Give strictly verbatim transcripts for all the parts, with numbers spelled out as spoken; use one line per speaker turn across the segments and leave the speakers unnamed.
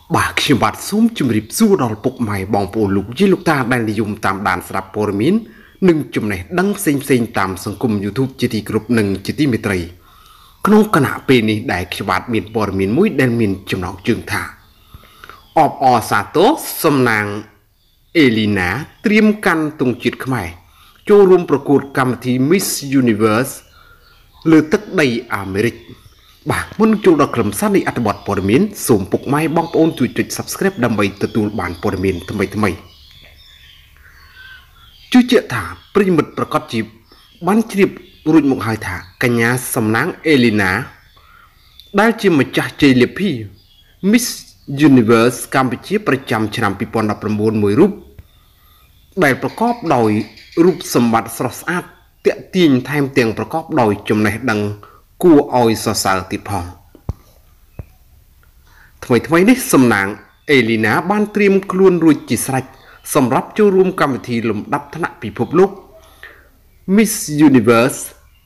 bà khi bạn xuống chùm rịp xua đòi bục mày bóng bộ lục với lúc ta đang đi dùng tạm đàn sạp bồ miến nâng chùm này đăng xinh xinh tạm sân cùng YouTube chỉ thị group nâng chỉ thị mê trầy không cần hạ bê này đại khi bạn miền bồ miến mũi đen miền chùm nóng trường thả ọp ọ xa tốt xâm nàng Elena triêm căn tung chiết Khmer cho rùmប្រកួតកម្មវិធី Miss Universe លើទឹកដីអាមេរិកបាទមុនចូលដល់ក្រុមសារនៃអត្ថបទព័ត៌មានសូមពុកម៉ែបងប្អូនជួយចុច Subscribe ដើម្បីទទួលបានព័ត៌មានថ្មីថ្មីជឿជាក់ថាប្រិយមិត្តប្រកាសជាបានជ្រាបរួចមកហើយថាកញ្ញាសំណាង Elena ដែលជាម្ចាស់ជ័យលាភី Miss Universe កម្ពុជាប្រចាំឆ្នាំពីរពាន់ដប់ប្រាំបួនមួយរូបដែលប្រកបដោយរូបសម្បត្តិស្រស់ស្អាតទាក់ទាញថែមទាំងប្រកបដោយចំណេះដឹងគួរឲ្យសរសើរទៀតផងថ្មីថ្មីនេះសំណាង Elena បានត្រៀមខ្លួនរួចជាស្រេចសម្រាប់ចូលរួមកម្មវិធីលំដាប់ថ្នាក់ពិភពលោក Miss Universe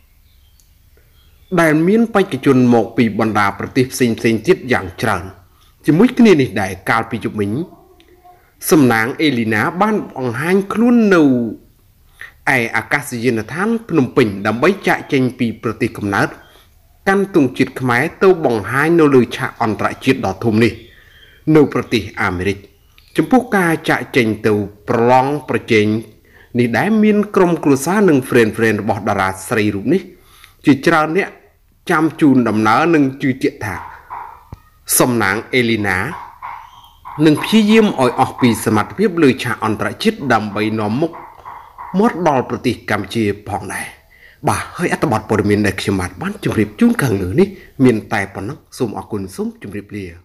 ដែលមានបេក្ខជនមកពីបណ្ដាប្រទេសផ្សេងៗទៀតយ៉ាងច្រើនជាមួយគ្នានេះដែរកាលពីយប់មិញសំណាង Elena បានបង្ហាញខ្លួននៅឯអាកាសយានដ្ឋានភ្នំពេញដើម្បីចាក់ចេញពីប្រទេសកំណើតកាន់ទង់ជាតិខ្មែរទៅបង្ហាញនៅលើឆាកអន្តរជាតិដ៏ធំនេះនៅប្រទេសអាមេរិកចំពោះការចាក់ចេញទៅប្រឡងប្រជែងនេះដែរមានក្រុមគ្រួសារនិង friend friend របស់តារាស្រីរូបនេះជាច្រើនអ្នកចាំជូនដំណើរនិងជឿជាក់ថាសំណាង Elena នឹងព្យាយាមឲ្យអស់ពីសមត្ថភាពលើឆាកអន្តរជាតិដើម្បីនាំមុខមកដល់ប្រទេសកម្ពុជាផងដែរបាទហើយអត្ថបទព័ត៌មានដែលខ្ញុំបានជម្រាបជូនខាងលើនេះមានតែប៉ុណ្ណឹងសូមអរគុណសូមជម្រាបលា